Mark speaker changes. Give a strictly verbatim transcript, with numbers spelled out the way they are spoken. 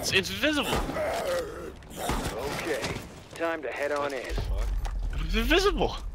Speaker 1: It's it's visible.
Speaker 2: Okay, time to head on in.
Speaker 1: It's invisible.